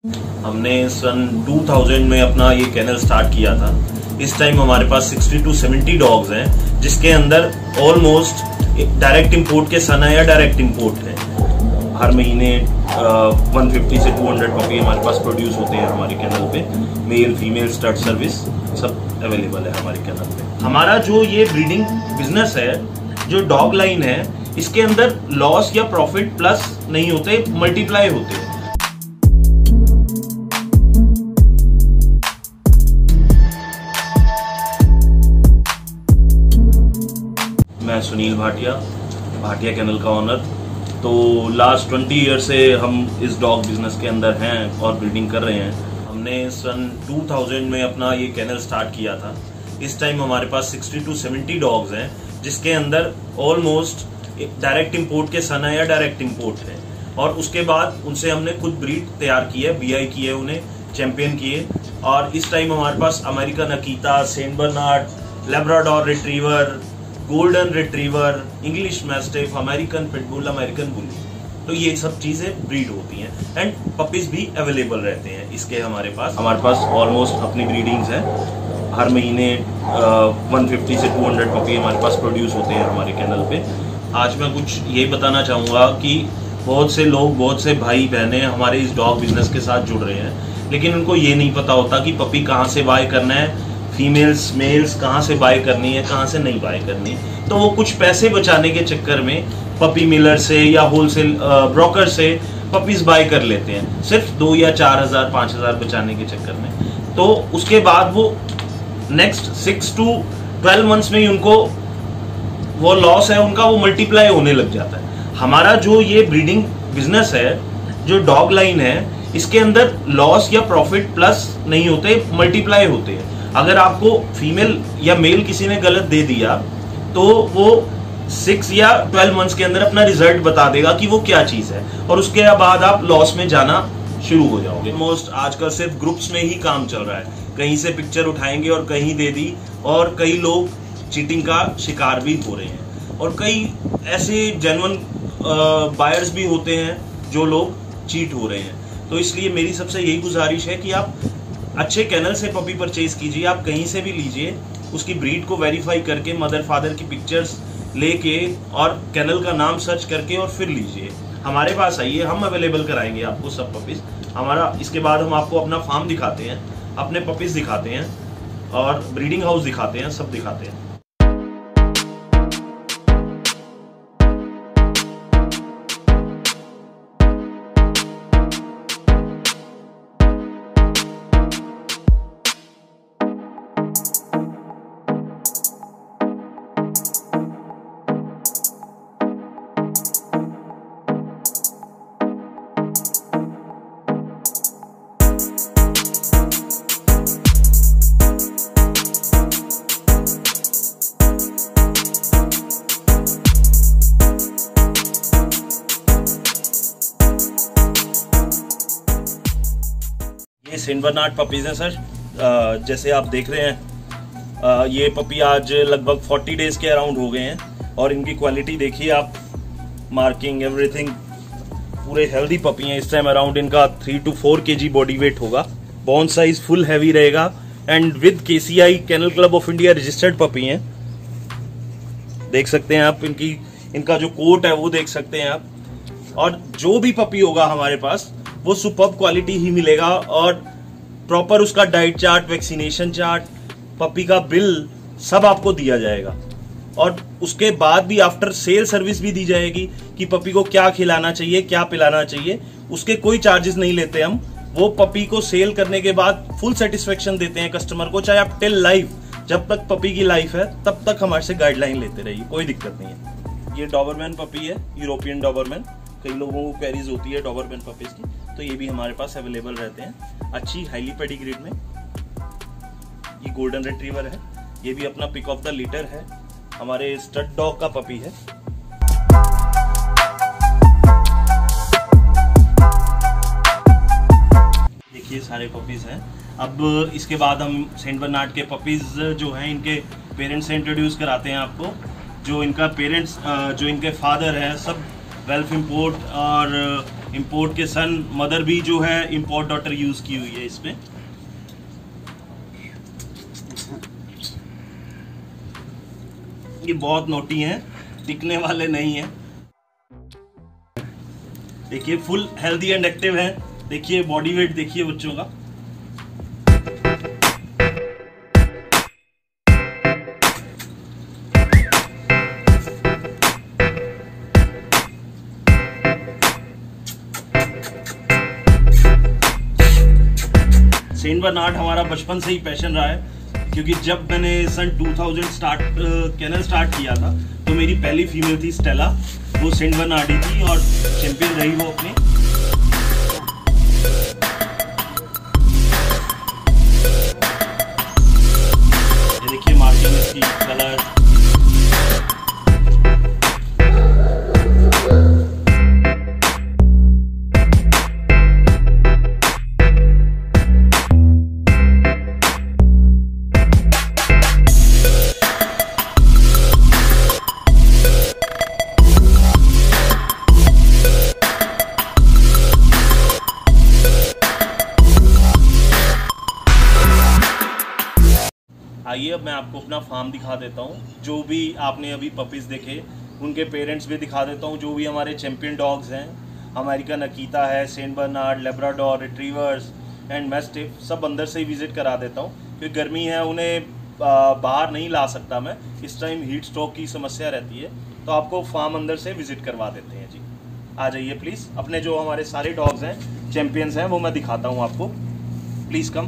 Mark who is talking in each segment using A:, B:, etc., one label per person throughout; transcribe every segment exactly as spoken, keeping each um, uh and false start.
A: हमने सन दो हज़ार में अपना ये कैनल स्टार्ट किया था। इस टाइम हमारे पास साठ टू सत्तर डॉग्स हैं, जिसके अंदर ऑलमोस्ट डायरेक्ट इंपोर्ट के सना या डायरेक्ट इंपोर्ट है। हर महीने एक सौ पचास से दो सौ पपी हमारे पास प्रोड्यूस होते हैं हमारे कैनल पे। मेल फीमेल स्टड सर्विस सब अवेलेबल है हमारे कैनल पे। हमारा जो ये ब्रीडिंग बिजनेस है, जो डॉग लाइन है, इसके अंदर लॉस या प्रॉफिट प्लस नहीं होते, मल्टीप्लाई होते हैं। मैं सुनील भाटिया, भाटिया कैनल का ऑनर। तो लास्ट बीस ईयर से हम इस डॉग बिजनेस के अंदर हैं और ब्रीडिंग कर रहे हैं। हमने सन दो हज़ार में अपना ये कैनल स्टार्ट किया था। इस टाइम हमारे पास साठ टू सत्तर डॉग्स हैं, जिसके अंदर ऑलमोस्ट डायरेक्ट इंपोर्ट के सना या डायरेक्ट इंपोर्ट है। और उसके बाद उनसे हमने खुद ब्रीड तैयार की है, बी आई की है, उन्हें चैंपियन किए। और इस टाइम हमारे पास American Akita, Saint Bernard, Labrador retriever, golden retriever, English mastiff, American pitbull, American bully, तो ये सब चीजें ब्रीड होती हैं। एंड पपीज भी अवेलेबल रहते हैं इसके हमारे पास। हमारे पास ऑलमोस्ट अपनी ब्रीडिंग्स हैं। हर महीने एक सौ पचास से दो सौ पपी हमारे पास प्रोड्यूस होते हैं हमारे कैनल पे। आज मैं कुछ ये बताना चाहूँगा कि बहुत से लोग, बहुत से भाई बहनें हमारे इस डॉग बिजनेस के साथ जुड़ रहे हैं, लेकिन उनको ये नहीं पता होता कि पपी कहाँ से बाय करना है, फीमेल्स मेल्स कहाँ से बाय करनी है, कहाँ से नहीं बाय करनी। तो वो कुछ पैसे बचाने के चक्कर में पपी मिलर से या होलसेल ब्रोकर से पपीज बाय कर लेते हैं, सिर्फ दो या चार हजार पाँच हजार बचाने के चक्कर में। तो उसके बाद वो next six to twelve months में ही उनको वो लॉस है उनका, वो मल्टीप्लाई होने लग जाता है। हमारा जो ये ब्रीडिंग बिजनेस है, जो डॉग लाइन है, इसके अंदर लॉस या प्रॉफिट प्लस नहीं होते, मल्टीप्लाई होते हैं। अगर आपको फीमेल या मेल किसी ने गलत दे दिया तो वो सिक्स या ट्वेल्व मंथ्स के अंदर अपना रिजल्ट बता देगा कि वो क्या चीज है, और उसके बाद आप लॉस में जाना शुरू हो जाओगे। मोस्ट आजकल सिर्फ ग्रुप्स में ही काम चल रहा है, कहीं से पिक्चर उठाएंगे और कहीं दे दी, और कई लोग चीटिंग का शिकार भी हो रहे हैं। और कई ऐसे जेन्युइन बायर्स भी होते हैं जो लोग चीट हो रहे हैं। तो इसलिए मेरी सबसे यही गुजारिश है कि आप अच्छे कैनल से पपी परचेज कीजिए। आप कहीं से भी लीजिए, उसकी ब्रीड को वेरीफाई करके, मदर फादर की पिक्चर्स लेके और कैनल का नाम सर्च करके और फिर लीजिए। हमारे पास आइए, हम अवेलेबल कराएंगे आपको सब पपीज हमारा। इसके बाद हम आपको अपना फार्म दिखाते हैं, अपने पपीज दिखाते हैं और ब्रीडिंग हाउस दिखाते हैं, सब दिखाते हैं। ये सेंट बर्नार्ड पपीज हैं सर। जैसे आप देख रहे हैं, ये पपी आज लगभग चालीस डेज के अराउंड हो गए हैं, और इनकी क्वालिटी देखिए आप, मार्किंग एवरीथिंग, पूरे हेल्दी पपी हैं। इस टाइम अराउंड इनका three two four K G body weight होगा। बोन साइज फुल हैवी रहेगा, and with KCI kennel club of India registered puppy हैं। देख सकते हैं आप, इनकी इनका जो कोट है वो देख सकते हैं आप। और जो भी पपी होगा हमारे पास वो सुपर्ब क्वालिटी ही मिलेगा, और प्रॉपर उसका diet chart, vaccination chart, puppy का बिल सब आपको दिया जाएगा। और उसके बाद भी आफ्टर सेल सर्विस भी दी जाएगी कि पपी को क्या खिलाना चाहिए, क्या पिलाना चाहिए। उसके कोई चार्जेस नहीं लेते हम। वो पपी को सेल करने के बाद फुल सेटिस्फेक्शन देते हैं कस्टमर को, चाहे आप टिल लाइफ, जब तक पपी की लाइफ है तब तक हमारे से गाइडलाइन लेते रहिए, कोई दिक्कत नहीं है। ये डॉबरमैन पपी है, यूरोपियन डॉबरमैन। कई लोगों को क्वेरीज होती है डॉबरमैन पपीज की, तो ये भी हमारे पास अवेलेबल रहते हैं अच्छी हाईली पेडिग्रीड में। ये गोल्डन रिट्रीवर है, ये भी अपना पिक ऑफ द लीटर है, हमारे स्टड डॉग का पपी है। देखिए सारे पपीज हैं। अब इसके बाद हम सेंट बर्नार्ड के पपीज जो हैं इनके पेरेंट्स से इंट्रोड्यूस कराते हैं आपको। जो इनका पेरेंट्स जो इनके फादर हैं सब वेल्फ इंपोर्ट और इंपोर्ट के सन, मदर भी जो है इंपोर्ट डॉटर यूज की हुई है इसमें। ये बहुत नोटी हैं, टिकने वाले नहीं हैं। देखिए फुल हेल्दी एंड एक्टिव है। देखिए बॉडी वेट देखिए बच्चों का। सेंट बर्नार्ड हमारा बचपन से ही पैशन रहा है, क्योंकि जब मैंने सन दो हज़ार स्टार्ट कैनल स्टार्ट किया था तो मेरी पहली फीमेल थी स्टेला, वो सेंट बर्नार्ड ही थी और चैंपियन रही वो अपने। ये देखिए मार्किंग इसकी, कलर। आइए अब मैं आपको अपना फार्म दिखा देता हूँ। जो भी आपने अभी पपीज़ देखे उनके पेरेंट्स भी दिखा देता हूँ। जो भी हमारे चैंपियन डॉग्स हैं, अमेरिकन अकीता है, Saint Bernard, Labrador, retrievers and mastiff, सब अंदर से ही विजिट करा देता हूँ, क्योंकि गर्मी है, उन्हें बाहर नहीं ला सकता मैं। इस टाइम हीट स्ट्रोक की समस्या रहती है, तो आपको फार्म अंदर से विजिट करवा देते हैं जी। आ जाइए प्लीज़। अपने जो हमारे सारे डॉग्स हैं चैंपियंस हैं वो मैं दिखाता हूँ आपको। Please come.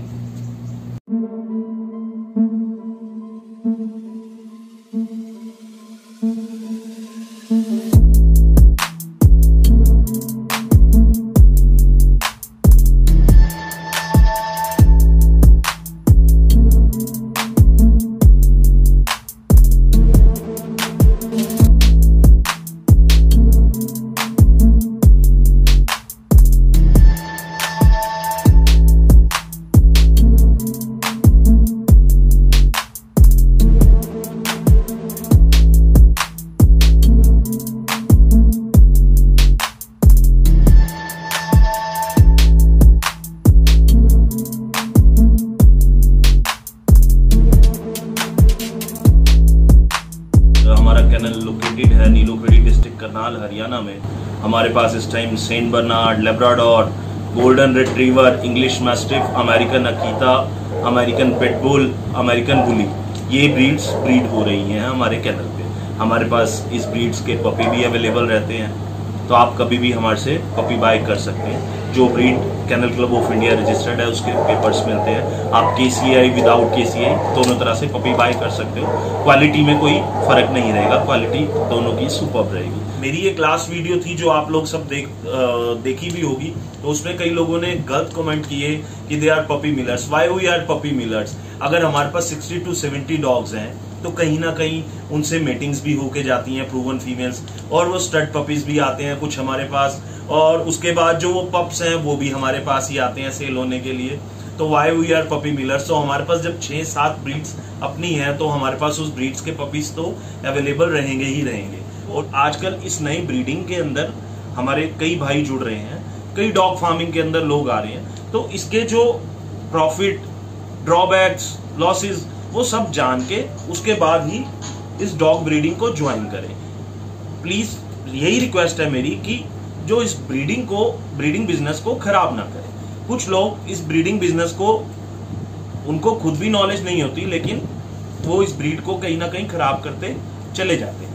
A: लोकेटेड है नीलोखेड़ी डिस्ट्रिक्ट करनाल हरियाणा में। हमारे पास इस time Saint Bernard, Labrador, golden retriever, English mastiff, American Akita, American pitbull, American bully, ये ब्रीड्स ब्रीड हो रही हैं हमारे कैनल पे। हमारे पास इस ब्रीड्स के पपी भी अवेलेबल रहते हैं, तो आप कभी भी हमारे से पपी बाय कर सकते हैं। जो breed kennel club of India registered है उसके पेपर्स मिलते हैं। आप के सी आई विदाउट के सी आई दोनों तरह से पपी बाय कर सकते हो। क्वालिटी में कोई फर्क नहीं रहेगा, क्वालिटी दोनों की सुपर्ब रहेगी। मेरी एक लास्ट वीडियो थी जो आप लोग सब देख आ, देखी भी होगी, तो उसमें कई लोगों ने गलत कमेंट किए कि they are puppy millers, why we are puppy millers. अगर हमारे पास सिक्सटी टू सेवेंटी डॉग्स हैं तो कहीं ना कहीं उनसे मीटिंग्स भी होके जाती हैं प्रूवन फीमेल्स, और वो स्टड पपीज भी आते हैं कुछ हमारे पास, और उसके बाद जो वो पप्स हैं वो भी हमारे पास ही आते हैं सेल होने के लिए। तो why we are puppy millers. तो हमारे पास जब छह सात ब्रीड्स अपनी है तो हमारे पास उस ब्रीड्स के पपीज तो अवेलेबल रहेंगे ही रहेंगे। और आजकल इस नई ब्रीडिंग के अंदर हमारे कई भाई जुड़ रहे हैं, कई डॉग फार्मिंग के अंदर लोग आ रहे हैं, तो इसके जो प्रॉफिट, ड्रॉबैक्स, लॉसेस, वो सब जान के उसके बाद ही इस डॉग ब्रीडिंग को ज्वाइन करें। प्लीज यही रिक्वेस्ट है मेरी कि जो इस ब्रीडिंग को ब्रीडिंग बिजनेस को खराब ना करें। कुछ लोग इस ब्रीडिंग बिजनेस को, उनको खुद भी नॉलेज नहीं होती, लेकिन वो इस ब्रीड को कहीं ना कहीं खराब करते चले जाते हैं।